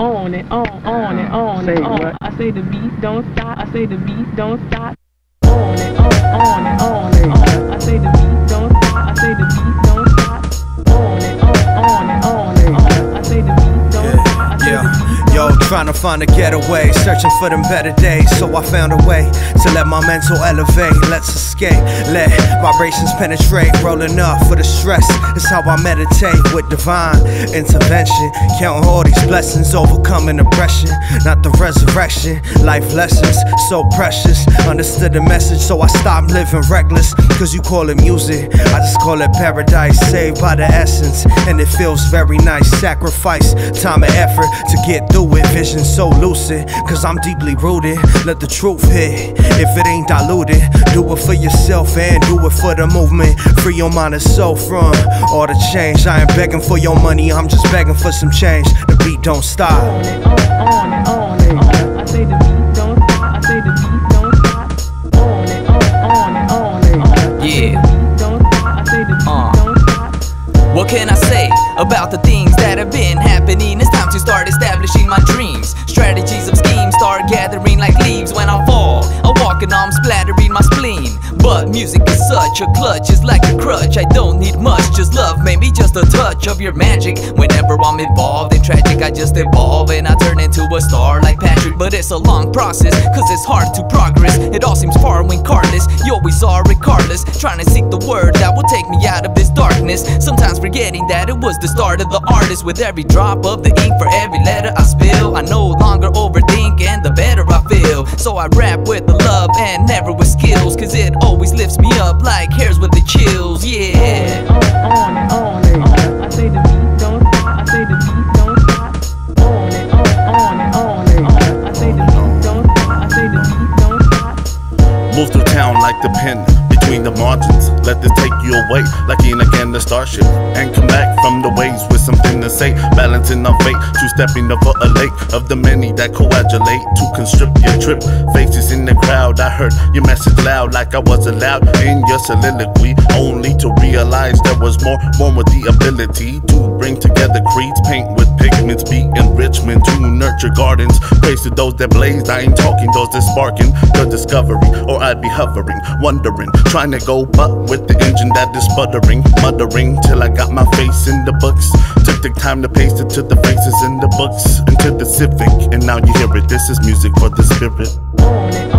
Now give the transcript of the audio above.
on it, on it, on it, on. I say the beat don't stop. I say the beat don't stop. On it, on it, on it, on. I say the beat don't stop. I say the beat don't stop. On it, on it, on it, on. I say the beat don't stop. I say the beat don't stop. Yo, trying to find a getaway, searching for them better days. So I found a way to let my mental elevate. Let's escape, let vibrations penetrate. Rolling up for the stress, it's how I meditate with divine intervention. Counting all these blessings, overcoming oppression. Not the resurrection, life lessons, so precious. Understood the message, so I stopped living reckless. Cause you call it music, I just call it paradise. Saved by the essence, and it feels very nice. Sacrifice, time and effort to get through it. Vision so lucid, cause I'm deeply rooted. Let the truth hit, if it ain't diluted. Do it for yourself and do it for the movement. Free your mind and soul from all the change. I ain't begging for your money, I'm just begging for some change. The beat don't stop. On it, on it, on it, on. I say the beat don't stop. I say the beat don't stop. On it, on it, on it, on. Yeah. Don't stop. I say the beat don't stop. What can I say about the things that have been happening? It's time to start establishing my dreams. Strategies of schemes start gathering like leaves when I fall. I walk and I'm splattering my spleen. But music is such a clutch, it's like a crutch. I don't need much, just love, maybe just a touch of your magic. Whenever I'm involved in tragic, I just evolve and I turn into a star like Patrick. But it's a long process, cause it's hard to progress. It all seems far when cardless, you always are regardless. Trying to seek the word that will take me out of this darkness. Sometimes forgetting that it was the start of the artist. With every drop of the ink, for every letter I spill, I no longer overthink and the better I feel. So I rap with the love and never with skills, cause it always lifts me up like hairs with the chills, yeah. On it, on it, on. I say the beat don't stop. I say the beat don't stop. On it, on it, on it, on. I say the beat don't stop. I say the beat don't stop. Move through town like the pen between the margins. Let this take you away like Enoch and the starship, and come back from the waves with something to say. Balancing our fate, two-stepping over a lake of the many that coagulate to constrict your trip. Faces in the crowd, I heard your message loud like I was allowed in your soliloquy, only to realize there was more, born with the ability to bring together creeds, paint with pigments, be enrichment to nurture gardens. Praise to those that blaze, I ain't talking those that sparking the discovery, or I'd be hovering, wondering, trying to go but with the engine that is sputtering, muttering till I got my face in the books. Took the time to paste it to the faces in the books, into the civic, and now you hear it. This is music for the spirit. On it,